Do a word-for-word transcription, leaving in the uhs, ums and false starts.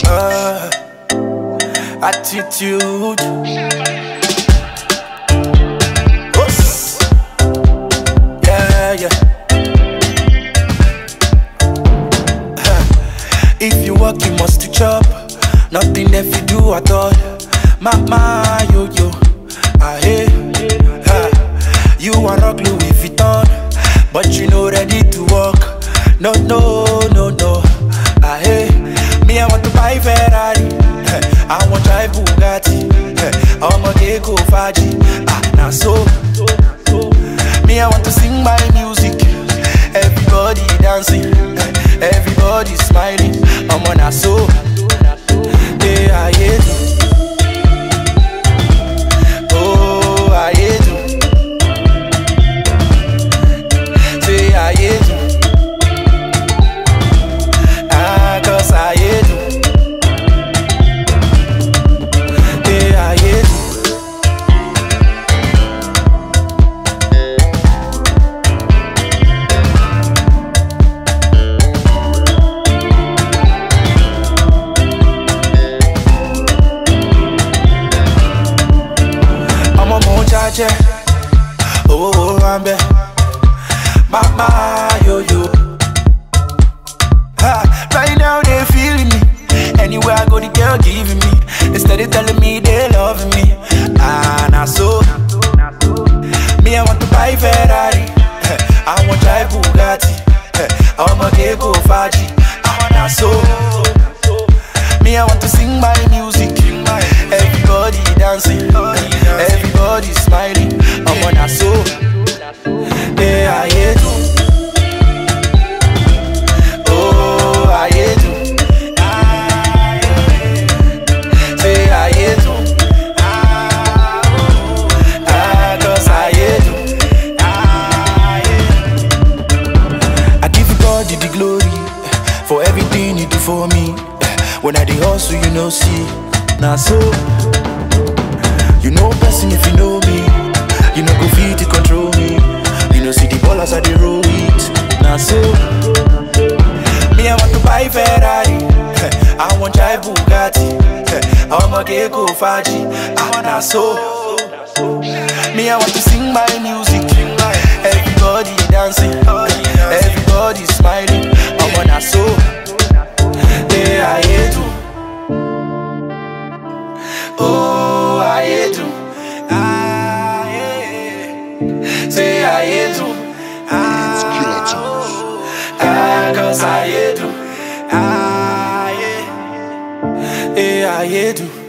uh, attitude. Oops. Yeah, yeah. If you work, you must to chop. Nothing if you do at all. Mama, yo, yo. Ah, hey. Ha. You are rock Louis Vuitton, but you know ready to work. No, no, no, no. Ah, hey. Me, I want to buy Ferrari. I want to drive Bugatti. I'ma get go Faji. Ah, now so. Me, I want to sing my music. Everybody dancing. Everybody smiling. I'm on a so. Yeah, I hate you. Oh, I hate you. Say I hate you. Ah, cause I hate you. Yeah, I hate you. Oh, oh, I'm back. Mama, yo, yo. Ha, right now they feeling me. Anywhere I go, the girl giving me. Instead of telling me they loving me. Ah, now so. Me, I want to buy Ferrari. I want to drive Bugatti. I'ma get go Faji. Ah, now so. Me, I want to sing my music. Everybody dancing. Everybody smiling. I'm on a soul. Yeah, I hate you. Oh, I hate you. Say I hate you. Ah, cause I hate you. I give you God the glory for everything you do for me. When I dey hustle, you know, see. Now so, you know person if you know me. You know go feed to control me. You know see the ballers I dey roll it. Now so, me I want to buy Ferrari. I want drive Bugatti. I'ma get go Faji. Ah, now so, me I want to sing my music. Everybody dancing. Everybody smiling. I'm on a so. Yeah, I hate you. Oh, I hate you. Ah, yeah. Say I hate you. Ah, ah, cause I hate you. Ah, yeah. Yeah, I hate you.